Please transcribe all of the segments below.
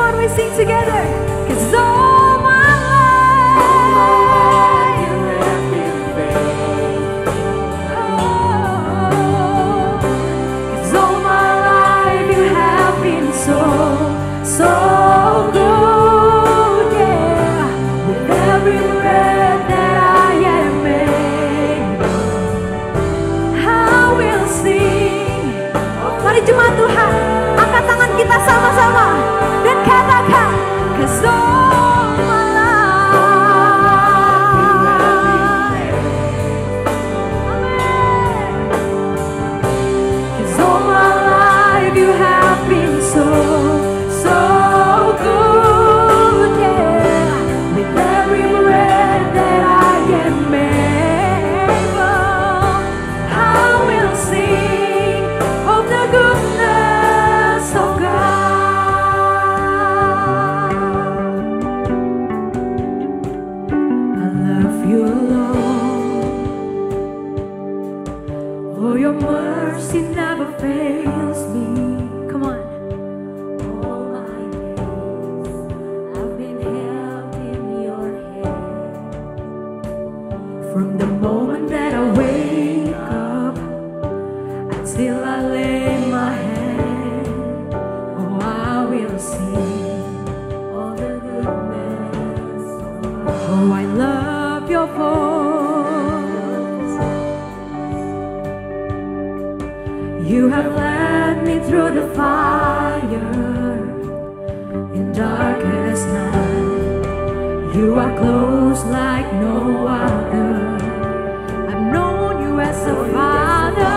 on, we sing together. 'Cause all my life you have been faithful. 'Cause all my life you have been so good, yeah. With every breath that I am able, I will sing. Mari jemaat Tuhan, angkat tangan kita sama-sama dan katakan, 'Cause all my life, amen. 'Cause all my life you have been so good, yeah. With every breath that I am able, I will sing of the goodness of God. I love you, Lord, for your mercy never fails me. Come on. All my days I've been held in your hand. From the moment that I wake up until I lay my head, oh, I will sing all the goodness of God. Oh, I love your voice. You have led me through the fire in darkest night. You are close like no other. I've known you as a father.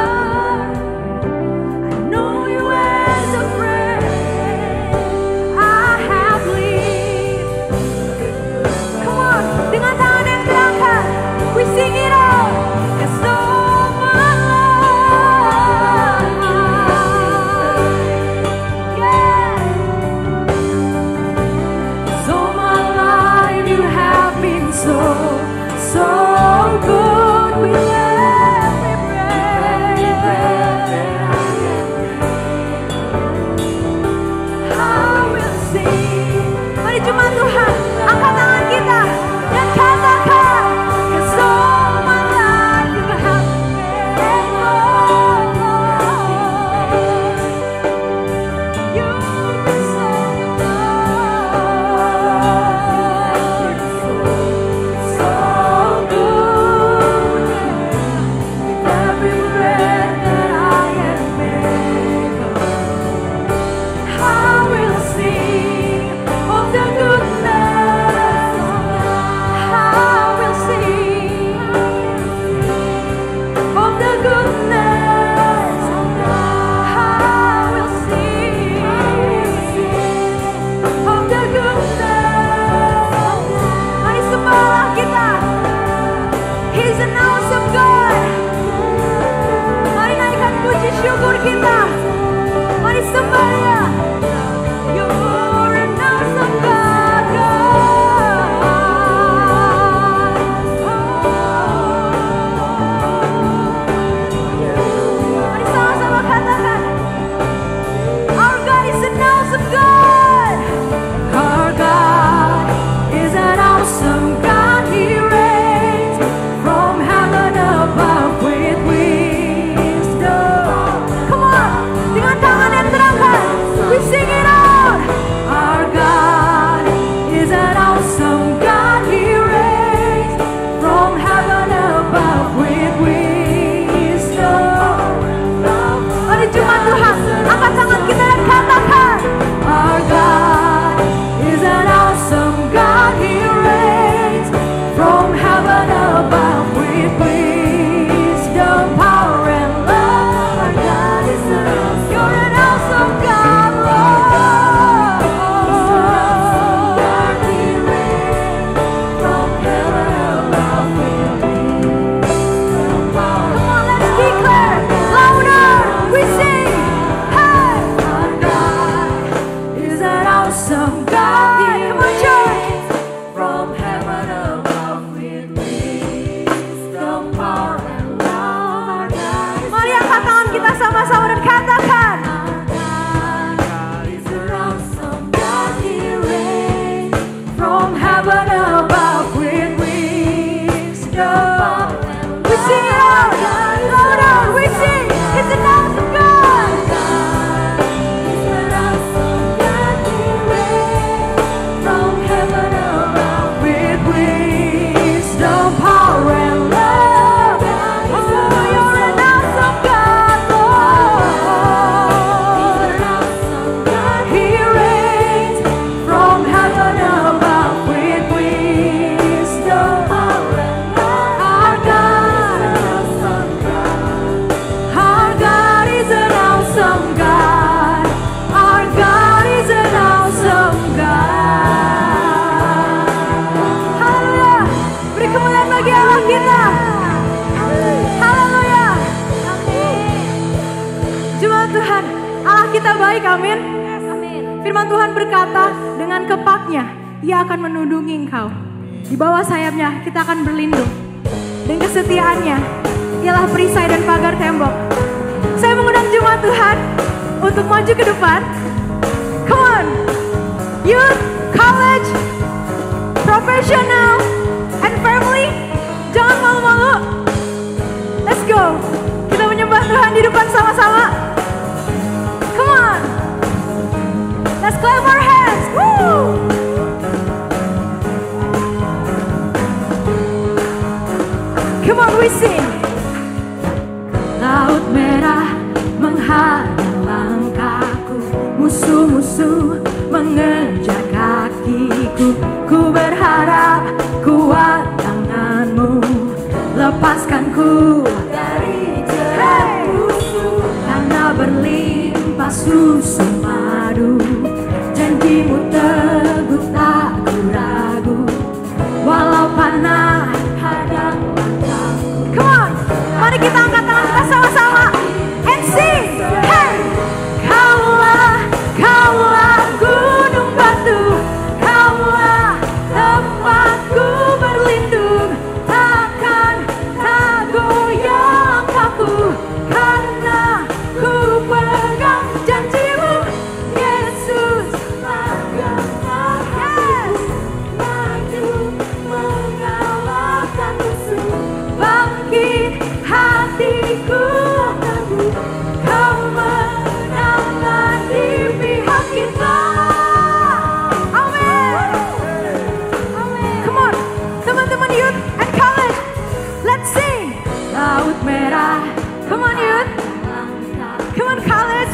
I know you as a friend. I have lived. Come on, dengan tangan yang terangkat, we sing it all. 'Cause all my life, yeah. 'Cause all my life you have been so good with every breath. amin. Firman Tuhan berkata, dengan kepaknya Ia akan menundungi engkau. Di bawah sayapnya kita akan berlindung. Dan kesetiaannya ialah perisai dan pagar tembok. Saya mengundang jemaat Tuhan untuk maju ke depan. Come on, youth, college, professional, and family. Jangan malu-malu. Let's go. Kita menyembah Tuhan di depan sama-sama. Come on. Let's clap our hands. Woo! Come on, we sing. Laut merah menghadang langkahku, musuh-musuh mengejar kakiku. Ku berharap kuat tanganmu, lepaskan ku dari jerat musuh. Karena berlimpah susu madu, janjimu teguh tak ku ragu. Walau panah hadang langkahku. Come on, mari kita angkat tangan kita sama-sama and sing. Hey, kaulah gunung batu, kaulah tempatku berlindung. Takkan tak goyah langkahku, karena ku pegang janjimu. Yesus, pegang hatiku, maju mengalahkan musuh. Bangkit hatiku, kau menanglah di pihak kita. Amin. Come on, teman-teman youth and college, let's sing. Laut merah, come on youth, come on college.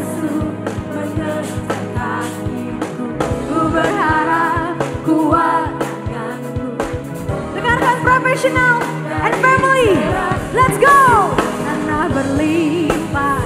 Ku berharap kuat tanganmu. Dengarkan professional and family, let's go. Karena berlimpah.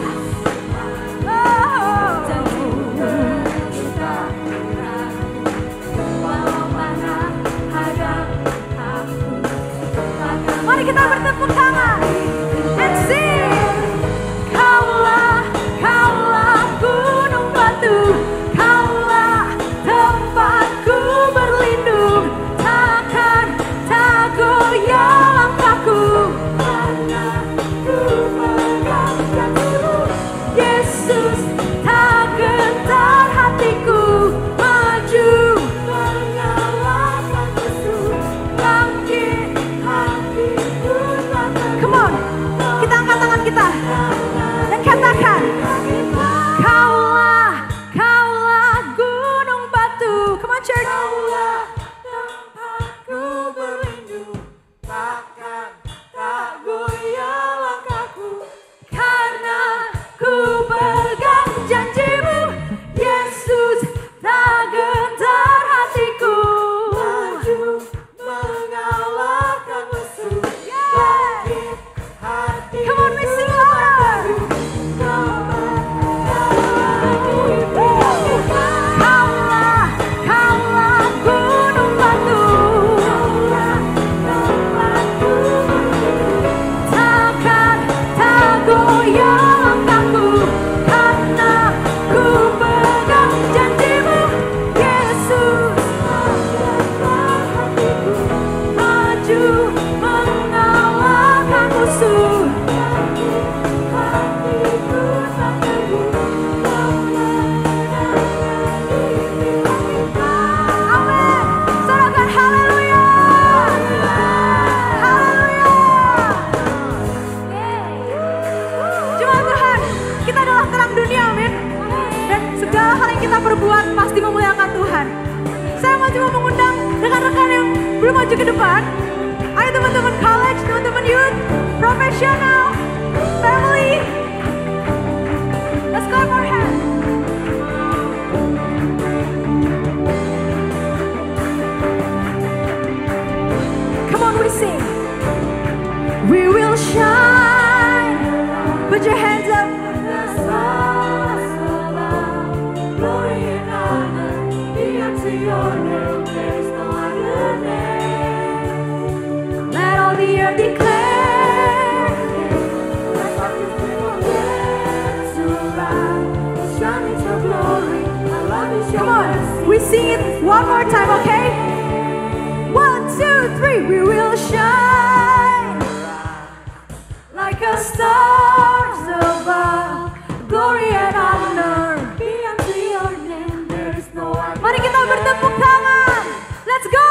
Mari kita bertepuk tangan and sing. Kaulah gunung batu, kaulah tempatku berlindung. Takkan tak goyah langkahku, karena ku pegang janjimu. Yesus, tak gentar hatiku, maju mengalahkan musuh. Bangkit hatiku. Come on, kita angkat tangan kita dan katakan, kaulah gunung batu. Come on church. Kaulah tempatku berlindung, takkan tak goyah langkahku, karena ku pegang janjimu. Yesus, tak gentar hatiku, maju mengalahkan musuh. Bangkit hatiku. Come on, we sing louder. Kaulah gunung batu, takkan tak goyah langkahku, karena ku pegang janjimu. Yesus, maju mengalahkan musuh. Amin. Sorakan haleluya. Haleluya. Jemaat Tuhan, kita adalah terang dunia, amin. Dan segala hal yang kita perbuat pasti memuliakan Tuhan. Saya mau cuma mengundang rekan-rekan yang belum maju ke depan. Ayo teman-teman college, teman-teman youth, professional, family. Let's clap our hands. Come on, we sing. We will shine. Put your hands up. Glory and honor be unto your name. There is no other name. Let all the earth declare. Let all the people dance around. Shine your glory. glory. Our love is your Come on, mercy. we sing it one more time, okay? 1, 2, 3, we will shine like a stars above. Glory and honor Be unto your name. There is no one. Mari kita bertepuk tangan. Let's go.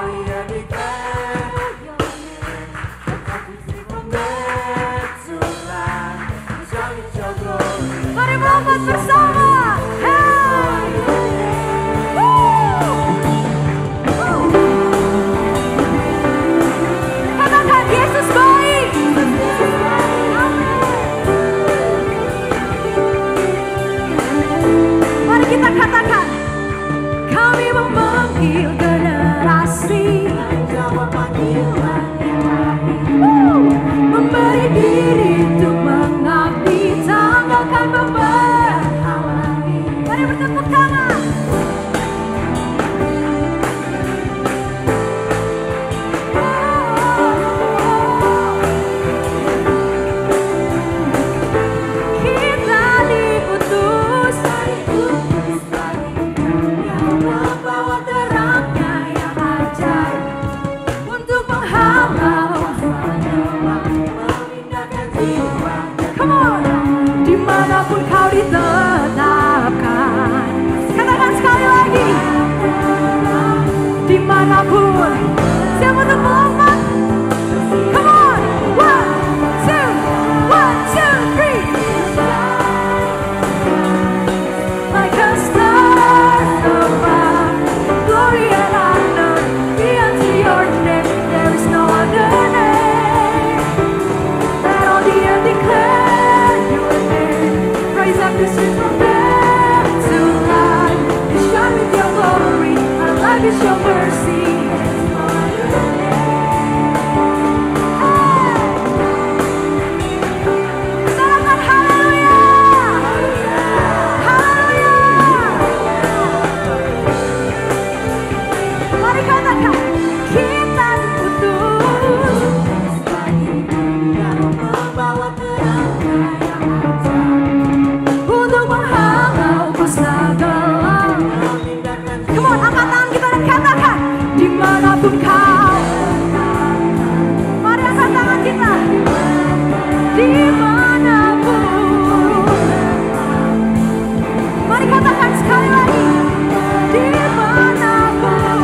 Mari melompat bersama. Hey. Woo. Katakan Yesus baik. Mari kita katakan, kami memanggil generasi, memberi diri untuk mengabdi, tanggalkan beban. Mari bertepuk tangan. Kita diutus yang membawa terangnya yang ajaib untuk menghalau, memindahkan jiwa. Come on, dimanapun kau ditetapkan. Katakan sekali lagi, dimanapun. Siap untuk melompat? Come on, 1, 2, 3. Like a star above, glory and honor be unto your name. There is no other name. Let all the earth declare your name. Raise up the streets from death to life. You shine with your glory. Our life is your mercy. There is no other name. Hey. Katakan haleluya. Mari katakan, kita diutus yang membawa terangnya yang ajaib untuk menghalau kuasa gelap. Come on, angkat tangan kita dan katakan, dimanapun kau. Mari angkat tangan kita. Dimanapun. Mari katakan sekali lagi. Dimanapun.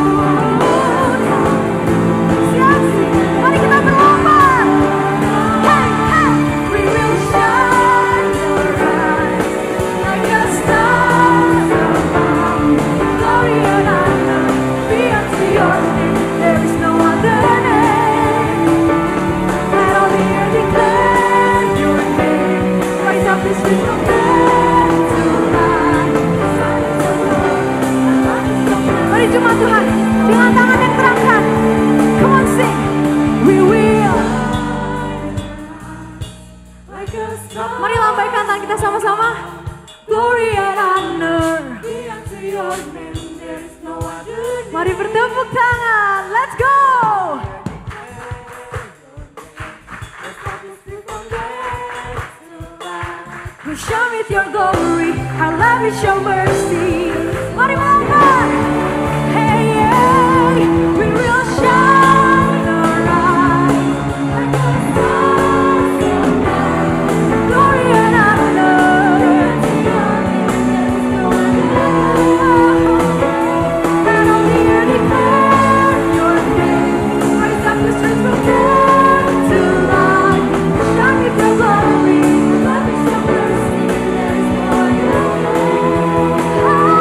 Siap. Mari kita berlompat. Hey, hey. We will shine bright like a star above. Glory and honor be unto your name. There is no other name. Let all the earth declare your name. Rise up this street from death to life. Mari jemaat Tuhan, dengan tangan yang terangkat. Come on sing. We will. Mari lambaikan tangan kita sama-sama. Glory and honor. Mari bertepuk tangan. Let's go. You shine with your glory. Our love is your mercy. Mari melompat. Hey, hey. We will shine bright like a star above. Glory and honor. Let all the earth declare your name. Raise up the streets from death to life. Shine with your glory. Love is your mercy. There is no other name.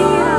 Haleluya.